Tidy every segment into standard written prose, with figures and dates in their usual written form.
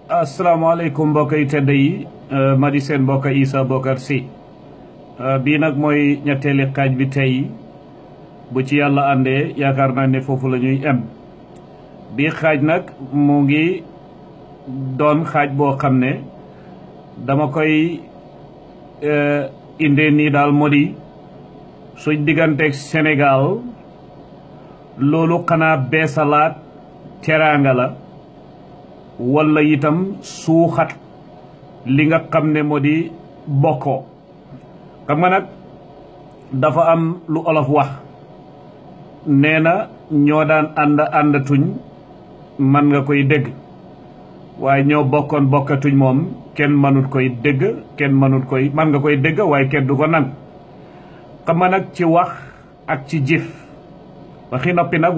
asalaamaaleykum mbokk yi tedd yi ma di seen mbokk Essa Bokarr Sy bii nag mooy ñetteeli xaaj bi tey bu ci yàlla àndee yaakaar naa ne foofu la ñuy em bii xaaj nag mu ngi doon xaaj boo xam ne dama koy indee nii daal moo di suñ digganteeg Sénégal loolu xanaa beesalaat teraanga la walla itam suuxat li nga xam ne moo di bokkoo xam nga nag dafa am lu olof wax nee na ñoo daan àndatuñ man nga koy dégg waaye ñoo bokkoon bokkatuñ moom kenn mënut koy dégg kenn mënut koy man nga koy dégg waaye kenn du ko nangu xam nga nag ci wax ak ci jëf waxi noppi nag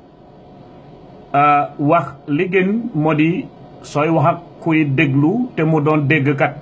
wax li gën moo di sooy wax ak kuy déglu te mu doon déggkat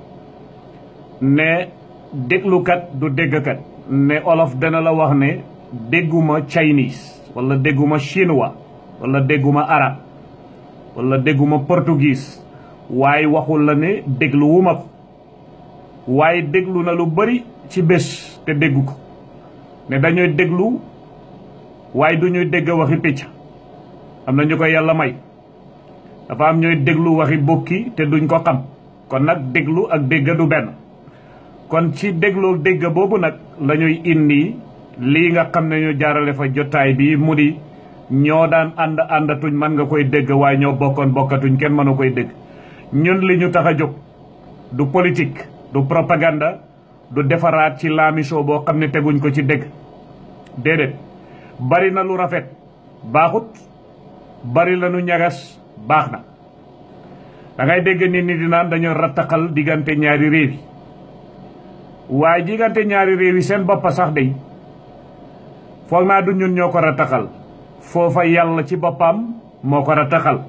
ne déglukat du déggkat ne olof dana la wax ne dégguma Chinese wala dégguma chinois wala dégguma arab wala dégguma portugais waaye waxul la ne dégluwuma ko waaye déglu na lu bari ci bés te déggu ko ne dañuy déglu waaye du ñuy dégg waxi picc am na ñu ko yàlla may dafa am ñooy déglu waxi bukki te duñ ko xam kon nag déglu ak dégg du benn kon ci déglu dégg boobu nag la ñuy indi lii nga xam ne ñu jaarale fa jotaay bi mu di ñoo daan àndatuñ man nga koy dégg waaye ñoo bokkoon bokkatuñ kenn mënu koy dégg ñun li ñu tax a jóg du politique du propagande du defaraat ci laamisoo boo xam ne teguñ ko ci dégg déedéet bari na lu rafet baaxut bari la nu ñagas baax na da ngay dégg nit ñi di naan dañoo rattaxal diggante ñaari réew yi waaye diggante ñaari réew yi seen boppa sax day foog naa du ñun ñoo ko rattaxal foofa yàlla ci boppam moo ko rattaxal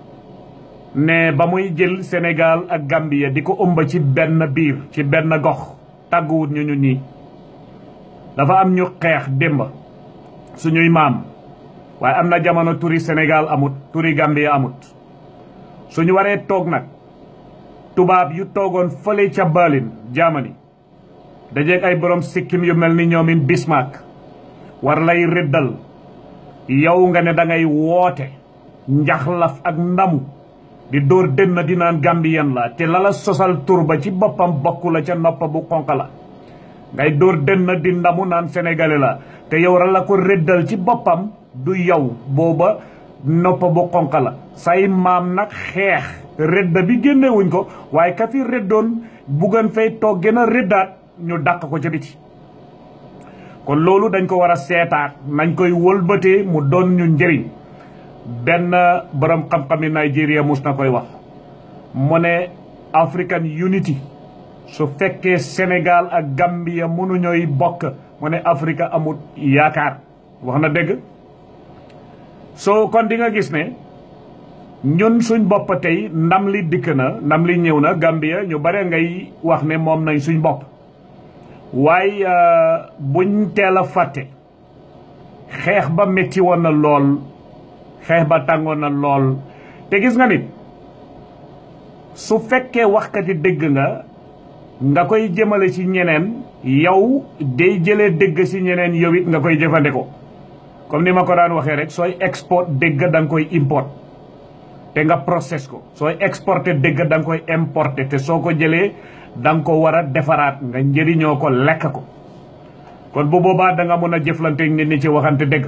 ne ba muy jël Sénégal ak Gambia di ko ëmba ci benn biir ci benn gox tàgguwut ñu ñii dafa am ñu xeex démb suñuy maam waaye am na jamono turi Sénégal amut turi Gambia amut suñu waree toog nag tubaab yu toogoon fële ca Berlin Germany dajeeg ay borom sikkim yu mel ni ñoomin Bismarck war lay rëddal yow nga ne da ngay woote njaxlaf ak ndamu di dóor dënn di naan Gambien la te lala sosal tur ba ci boppam bokku la ca nopp bu xonq la ngay dóor dënn di ndamu naan sénégalais la te yow la ko rëddal ci boppam du yow booba nopp bu xonq la say maam nag xeex rëdda bi génnewuñ ko waaye ka fi rëddoon buggan fay toog gën a rëddaat ñu dàq ko ca biti kon loolu dañ ko war a seetaat nañ koy wëlbatee mu doon ñu njëriñ benn borom xam-xami Nigeria mus na koy wax mu ne African Unity su fekkee Sénégal ak Gambia mënuñooy bokk mu ne Afrique amut yaakaar wax na dëgg soo kon di nga gis ne ñun suñ bopp tey ndam li dikk na ndam li ñëw na Gambia ñu bare ngay wax ne moom nañ suñ bopp waaye buñ teel a fàtte xeex ba métti woon na lool xeex ba tàngoon na lool te gis nga nit su fekkee waxkati dégg nga koy jëmale ci ñeneen yow day jëlee dégg ci ñeneen yow it nga koy jëfandikoo comme ni ma ko daan waxee rek sooy export dégg da nga koy import te nga process ko sooy exporté dégg da nga koy importé te soo ko jëlee da nga ko war a defaraat nga njëriñoo ko lekk ko kon bu boobaa da nga mën a jëflante nit ñi ci waxante dégg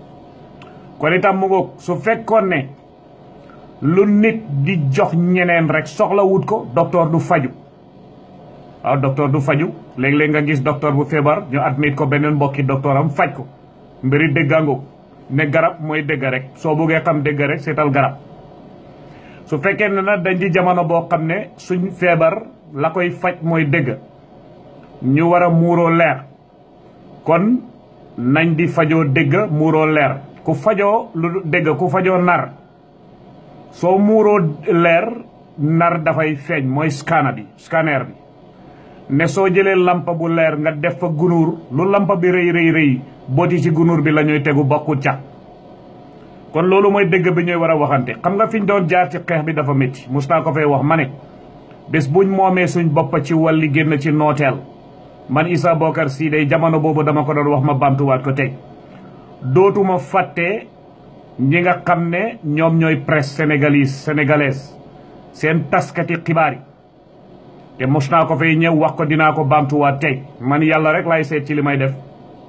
kon itam mu ngoog su fekkoon ne lu nit di jox ñeneen rek soxla wut ko docteur du faju waaw docteur du faju léeg-léeg nga gis docteur bu feebar ñu admit ko beneen mbokki docteur am faj ko mbiri déggango ne garab mooy dégg rek soo buggee xam dégg rek seetal garab su fekkee ne nag dañ di jamono boo xam ne suñ feebar la koy faj mooy dégg ñu war a muuroo leer kon nañ di fajoo dégg muuroo leer ku fajoo lu dégg ku fajoo nar soo muuroo leer nar dafay feeñ mooy scanner bi ne soo jëlee lampa bu leer nga def fa gunóor lu lampa bi rëy booti ci gunóor bi la ñuy tegu bokkut ca kon loolu mooy dëgg bi ñuy war a waxante. xam nga fi ñu doon jaar ci xeex bi dafa métti mus naa ko fay wax ma ne bés buñ moomee suñ bopp ci wàlli génn ci nooteel man Essa Bokarr Sy day jamono boobu dama ko doon wax ma bamtuwaat ko tey dootuma fàtte ñi nga xam ne ñoom ñooy presse sénégalaise seen taskati xibaar yi te mos naa ko fay ñëw wax ko dinaa ko bamtuwaat tey man yàlla rek laay seet ci li may def.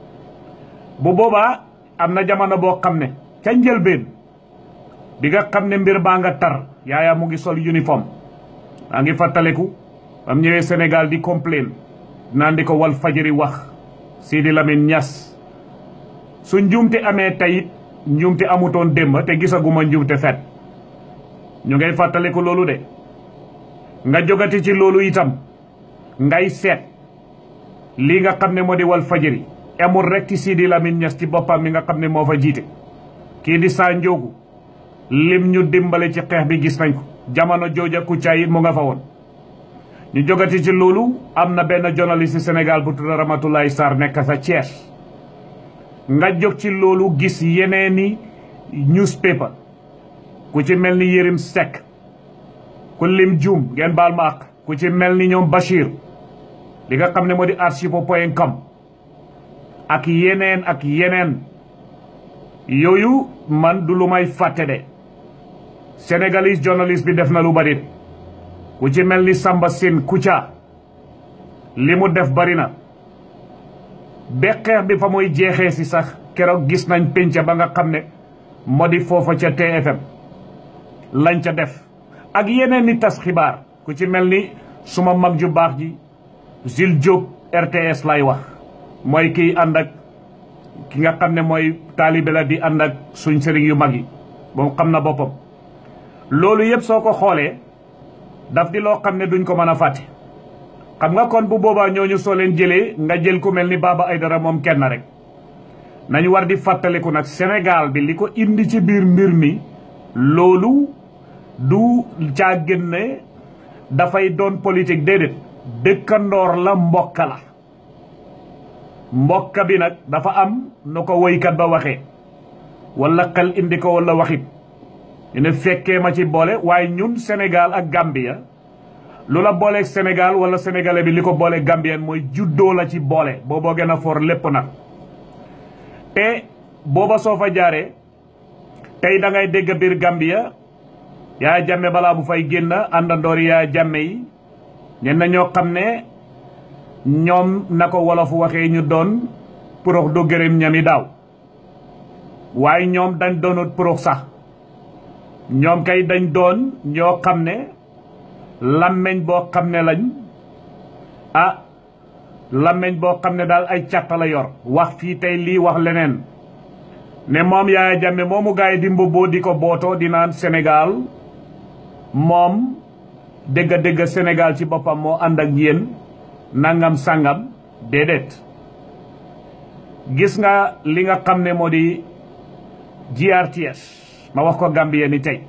bu boobaa am na jamono boo xam ne ca njëlbeen bi nga xam ne mbir baa nga tar Yaya mu ngi sol uniforme maa ngi fàttaleku bam ñëwee Sénégal di complain naan di ko Walf Fadjri wax Sidi Lamine Niass su njuumte amee tayit njuumte amutoon démb te gisaguma njuumte fet ñu ngay fàttaleku loolu de nga jogati ci loolu itam ngay seet lii nga xam ne moo di Walf Fadjri amul rek ci Sidi Lamine Niass ci boppam mi nga xam ne moo fa jiite kii di Sa Ndiogou lim ñu dimbale ci xeex bi gis nañ ko jamono jooja Kouthia it mu nga fa woon ñu jogati ci loolu am na benn journaliste Sénégal bu tudd Ramatoulaye Sarr nekk sa Thiès nga jóg ci loolu gis yeneeni newspaper ku ci mel ni Yérim Seck ku lim juum ngeen baal ma ak ku ci mel ni ñoom Bachir li nga xam ne moo di archipo.com ak yeneen yooyu man du lu may fàtte de sénégalais journaliste bi def na lu bari ku ci mel ni Samba Sine Kouthia li mu def bari na ba xeex bi fa muy jeexee si sax keroog gis nañ pénca ba nga xam ne moo di foofa ca TFM lañ ca def ak yeneen ni tas xibaar ku ci mel ni suma mag ju baax ji Jules Diop RTS lay wax mooy kiy ànd ak ki nga xam ne mooy taalibe la di ànd ak suñ sëriñ yu mag yi moom xam na boppam loolu yëpp soo ko xoolee daf di loo xam ne duñ ko mën a fàtte xam nga kon bu boobaa ñooñu soo leen jëlee nga jël ku mel ni Baba Aïdara moom kenn rek nañu war di fàttaliku nag Sénégal bi li ko indi ci biir mbir mi loolu du caa génne dafay doon politique déedéet dëkkandoor la mbokka la mbokka bi nag dafa am nu ko woykat ba waxee wala xel indi ko wala waxit ne fekkee ma ci boole waaye ñun Sénégal ak Gambia lu la booleeg Sénégal wala sénégalais bi li ko booleeg Gambien mooy juddoo la ci boole booboo gën a for lépp nag te booba soo fa jaaree tey da ngay dégg biir Gambia Yaya Jammeh balaa bu fay génn àndandoori Yaya Jammeh yi ñenn ñoo xam ne ñoom na ko wolof waxee ñu doon porox do gërëm ñami daaw waaye ñoom dañ doonut porox sax ñoom kay dañ doon ñoo xam ne làmmeñ boo xam ne lañ làmmeñ boo xam ne daal ay càtta la yor wax fii tey lii wax leneen ne moom Yaya Jammeh moomu gaay di mbubboo di ko bootoo di naan Sénégal moom dégg Sénégal ci boppam moo ànd ak yéen nangam sangam déedéet gis nga li nga xam ne moo di GRTS ma wax ko Gambien ni tey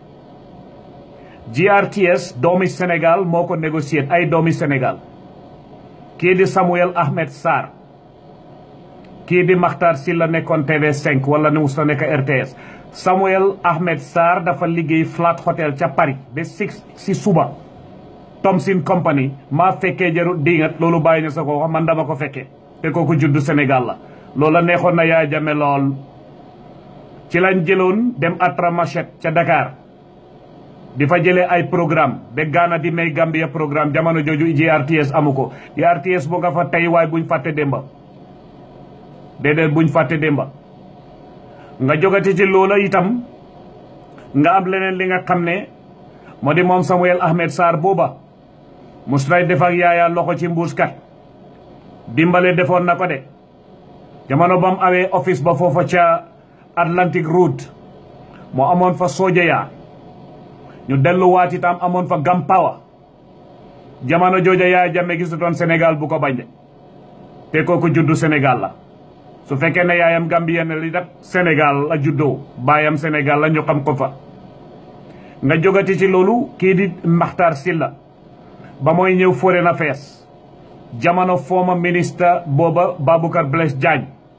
GRTS doomi Sénégal moo ko négocié ay doomi Sénégal kii di Samuel Ahmed Sarr kii di Makhtar Sylla nekkoon TV5 wala ne mus na nekk RTS Samuel Ahmed Sarr dafa liggéey Flat Hotel ca Paris ba 6 si suba Thomson Company maa fekkee jarut dingat loolu bàyyi na sa ko wax man dama ko fekkee te kooku juddu Sénégal la loola neexoon na Yaya Jammeh lool ci lañ jëloon dem Atra Machette ca Dakar di fa jëlee ay programme ba Ghana di may Gambia programme jamono jooju GRTS amu ko GRTS bu nga fa tey waaye buñ fàtte démba déedéet buñ fàtte démba nga jogati ci loola itam nga am leneen li nga xam ne moo di moom Samuel Ahmed Sarr booba mus nay def ak Yaya loxo ci mbuuskat dimbale defoon na ko de jamono ba mu awee office ba foofa ca Atlantic Route moo amoon fa Sojeya ñu delluwaat itam amoon fa Gampawa jamono jooja Yaya Jammeh gisutoon Sénégal bu ko bañ de te kooku juddu Sénégal la su fekkee ne yaayam Gambien li dak Sénégal la juddoo baayam Sénégal la ñu xam ko fa nga jogati ci loolu kii di Makhtar Sylla ba mooy ñëw Foreign Affairs jamono former ministre booba Baboucarr Blaise Diagne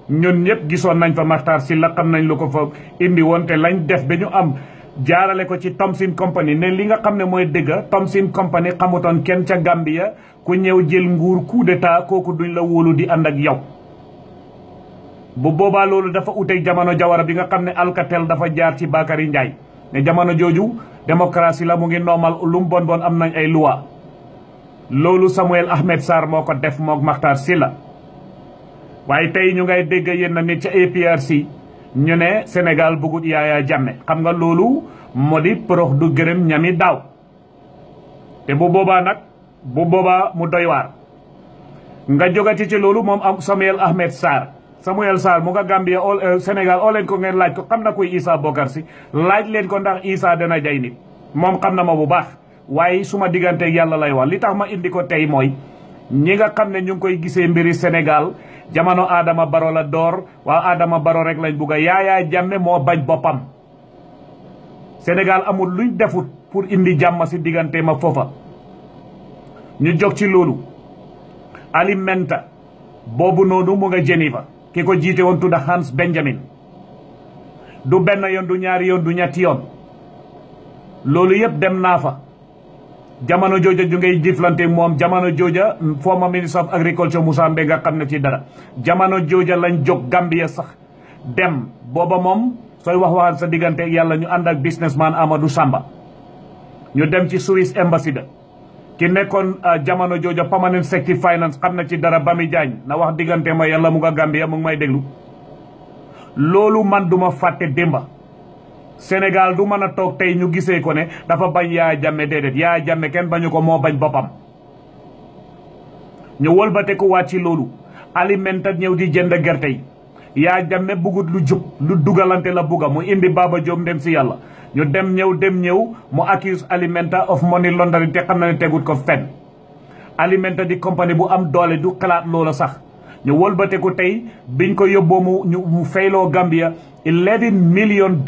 ñun ñëpp gisoon nañ fa Mactar Sylla xam nañ lu ko fa indi woon te lañ def ba ñu am jaarale ko ci Thomson Company ne li nga xam ne mooy dëgg Thomson Company xamutoon kenn ca Gambia ku ñëw jël nguur coup d'état kooku duñ la wóolu di ànd ak yow. bu boobaa loolu dafa uteeg jamono Jawara bi nga xam ne Alcatel dafa jaar ci Bakary Ndiaye ne jamono jooju démocratie la mu ngi normal lu mu bon bon am nañ ay loi loolu Samuel Ahmed Sarr moo ko def mook Mactar Sylla waaye tey ñu ngay dégg yéen na nit ca APRC ñu ne Sénégal bëggut Yaya Jammeh xam nga loolu moo di porox du gërëm ñami daaw te bu boobaa mu doy waar nga jógati ci loolu moom am Samuel Ahmed Sarr mu nga Gambia Sénégal oo leen ko ngeen laaj ko xam na kuy Essa Bokarr Sy laaj leen ko ndax Essa dana jay nit moom xam na ma bu baax waaye suma diggante yàlla lay wax li tax ma indi ko tey mooy ñi nga xam ne ñu ngi koy gisee mbiri Sénégal jamono Adama Barrow la door waa Adama Barrow rek lañ bugg a Yaya Jammeh moo bañ boppam Sénégal amul luñ defut pour indi jàmm si diggante ma foofa ñu jóg ci loolu Alimenta boobu noonu mu nga Geneva ki ko jiite woon tudda Hans Benjamin du benn yoon du ñaari yoon du ñetti yoon loolu yëpp dem naa fa jamono jooja ju ngay jëflante moom jamono jooja former ministre of agriculture Moussa Mbe nga xam ne ci dara jamono jooja lañ jóg Gambia sax dem booba moom sooy wax sa diggante ak yàlla ñu ànd ak businessman Amadou Samba ñu dem ci Swiss embassy da ki nekkoon jamono jooja permanent secretary finance xam na ci dara Bami Diagne na wax diggante ma yàlla mu nga Gambia mu ngi may déglu loolu man duma fàtte démba Sénégal du mën a toog tey ñu gisee ko ne dafa bañ Yaya Jammeh déedéet Yaya Jammeh kenn bañu ko moo bañ boppam ñu wëlbate ko waat ci loolu Alimenta ñëw di jënd gerte yi Yaya Jammeh bugut lu jub lu dugalante la bugga mu indi Baba Diop dem si yàlla ñu dem ñëw mu accuse Alimenta of money laundering te xam na ne tegut ko fenn Alimenta di compagnie bu am doole du xalaat loola sax ñu wëlbate ko tey biñ ko yóbboo mu fayloo Gambia $11 million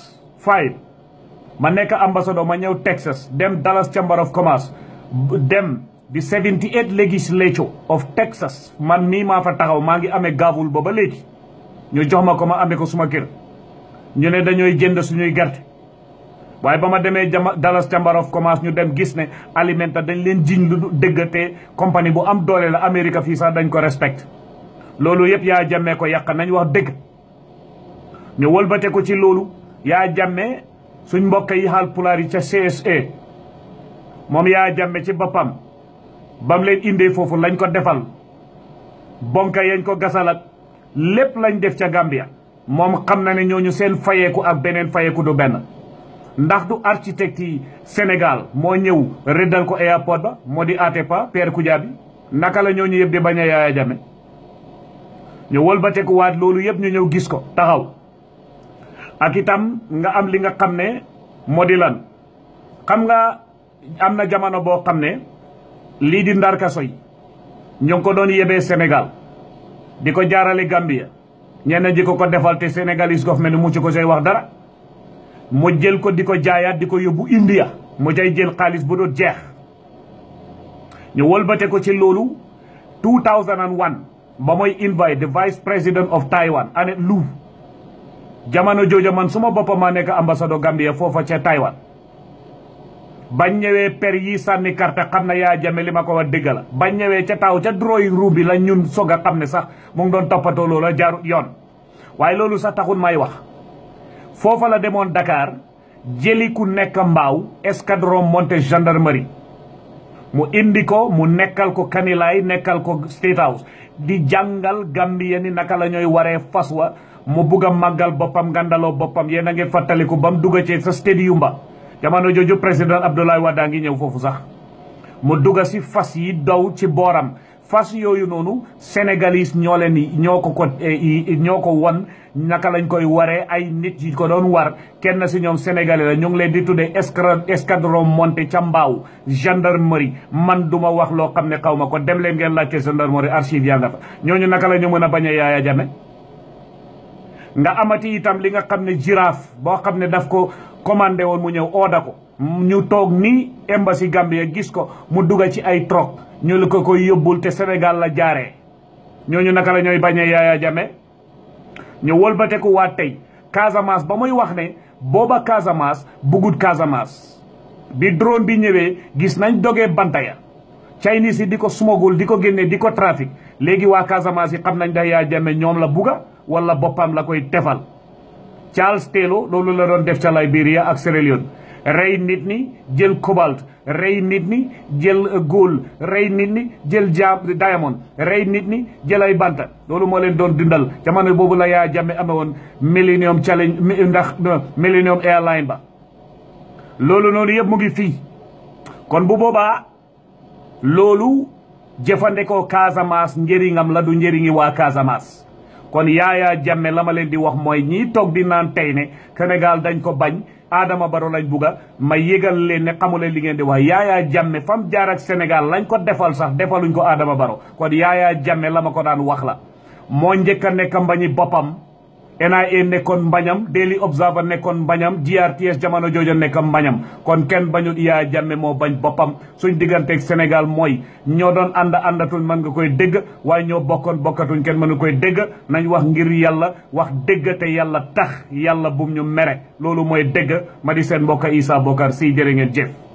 ma nekk ambassadeur ma ñëw Texas dem Dallas Chamber of Commerce dem di 78 legislature of Texas man mii maa fa taxaw maa ngi amee gaavul ba léegi ñu jox ma ko ma amee ko suma kër ñu ne dañooy jënd suñuy gerte waaye ba ma demee Dallas Chamber of Commerce ñu dem gis ne Alimenta dañ leen jiñ lu dëggate compagnie bu am doole la Amérique fii sax dañ ko respect loolu yëpp Yaya Jammeh ko yàq nañ wax dëgg ñu wëlbate ko ci loolu Yaya Jammeh suñ mbokk yi Haalpulaar yi ca CSA moom Yaya Jammeh ci boppam bam leen indee foofu lañ ko defal bonka yañ ko gasalat lépp lañ def ca Gambia moom xam na ne ñooñu seen fayeeku ak beneen fayeeku du benn ndax du architecte yi Sénégal moo ñëw rëddal ko airport ba moo di Atepa Pierre Goudiaby naka la ñooñu yëpp di bañ a Yaya Jammeh ñu wëlbateku waat loolu yëpp ñu ñëw gis ko taxaw ak itam nga am li nga xam ne moo di lan xam nga am na jamono boo xam ne lii di ndarkaso yi ñu ngi ko doon yebee Sénégal di ko jaarale Gambia ñenn ji ko defal te Sénégalese government mu ci ko say wax dara mu jël ko di ko jaayaat di ko yóbbu India mu cay jël xaalis bu doon jeex ñu wëlbate ko ci loolu 2001 ba mooy invite the vice president of Taiwan Annette Lu jamono jooja man suma boppam maa nekk ambassadeur Gambia foofa ca Taiwan bañ ñëwee per yi sànni carte xam na Yaya Jammeh li ma ko wax dëgg la bañ ñëwee ca taw ca drawing room bi la ñun soog a xam ne sax mu ngi doon toppatoo loola jaarut yoon waaye loolu sax taxul may wax foofa la demoon Dakar jëli ku nekk mbaaw escadron monté gendarmerie mu indi ko mu nekkal ko Kanilaay nekkal ko State House di jàngal Gambien ni naka la ñooy waree fas wa mu bugg a màggal boppam ngandaloo boppam yéen a ngi fàttaliku ba mu dugg ci sa stadium ba jamono jooju président Abdoulaye Wade a ngi ñëw foofu sax mu dugg si fas yi daw ci booram fas yooyu noonu sénégalais ñoo leen ñoo ko won naka lañ koy waree ay nit yi ko doon war kenn si ñoom sénégalais la ñu ngi leen di tuddee escadron monté ca mbaaw gendarmerie man duma wax loo xam ne xaw ma ko dem leen ngeen laajte gendarmerie archive yaa nga fa ñooñu naka la ñu mën a bañ a Yaya Jammeh nga amati itam li nga xam ne girafe boo xam ne daf ko commandé woon mu ñëw ooda ko ñu toog ni embassy Gambia gis ko mu dugga ci ay troc ñu la ko koy yóbbul te Sénégal la jaaree ñooñu naka la ñooy bañee Yaya Jammeh ñu wëlbateku waa tey Casamance ba muy wax ne booba Casamance bugut Casamance bi drone bi ñëwee gis nañ dogee Bantaya Chinese yi di ko smogul di ko génne di ko trafic léegi waa Casamance yi xam nañ da Yaya Jammeh ñoom la bugga wala boppam la koy tefal Charles Taylor loolu la doon def ca Liberia ak Sierra Leone rey nit ñi jël cobalt rey nit ñi jël gold rey nit ñi jël diamond rey nit ñi jël ay banta loolu moo leen doon dundal jamono boobu la Yaya Jammeh amee woon Millennium Challenge ndax Millennium Airline ba loolu noonu yëpp mu ngi fii kon bu boobaa loolu jëfandikoo Casamance njëriñam la du njëriñi waa Casamance kon Yaya Jammeh la ma leen di wax mooy ñii toog di naan tey ne Sénégal dañ ko bañ Adama Barrow lañ bugga ma yëgal leen ne xamuleen li ngeen di wax Yaya Jammeh fam jaar ak Sénégal lañ ko defal sax defaluñ ko Adama Barrow kon Yaya Jammeh la ma ko daan wax la moo njëkk a nekk mbañi boppam NIA nekkoon mbañam Daily Observer nekkoon mbañam GRTS jamono jooja nekk mbañam kon kenn bañul Yaya Jammeh moo bañ boppam suñ digganteeg Sénégal mooy ñoo doon àndatuñ mën nga koy dégg waaye ñoo bokkatuñ kenn mënu koy dégg nañ wax ngir yàlla wax dégg te yàlla tax yàlla bum ñu mere loolu mooy dégg ma di seen mbokk Essa Bokarr Sy jërë ngeen jëf